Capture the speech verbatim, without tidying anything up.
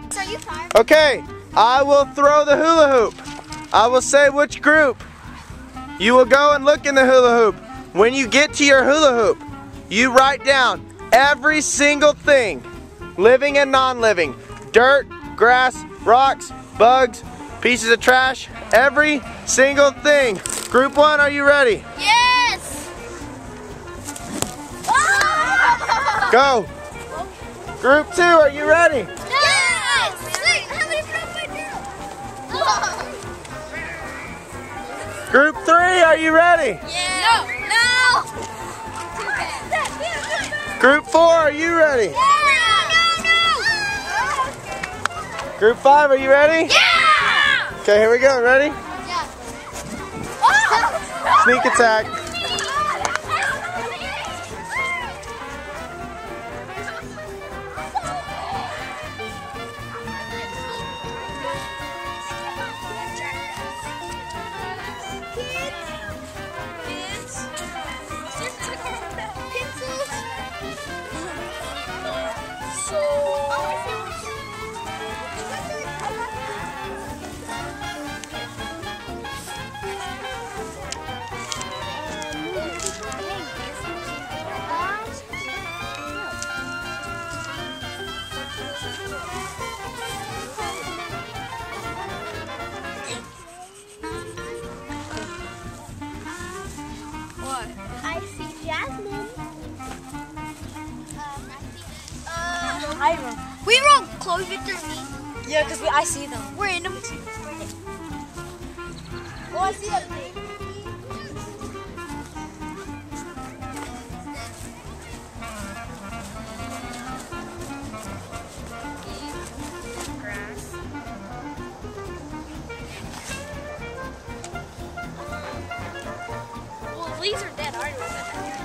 Are you tired? Okay, I will throw the hula hoop. I will say which group. You will go and look in the hula hoop. When you get to your hula hoop, you write down every single thing, living and non-living. Dirt, grass, rocks, bugs, pieces of trash, every single thing. Group one, are you ready? Yes! Go. Group two, are you ready? Yes! Wait, how many from my girl? Group three, are you ready? Yeah. No! No! Group four, are you ready? Yeah. No, no! Group five, are you ready? Yeah! Okay, here we go. Ready? Yeah. Sneak attack. I see Jasmine. Uh, I run. we wrote Chloe, Victor, and me. Yeah, because I see them. We're in them. Oh, I see them. Well, these are dead. I already wrote that down.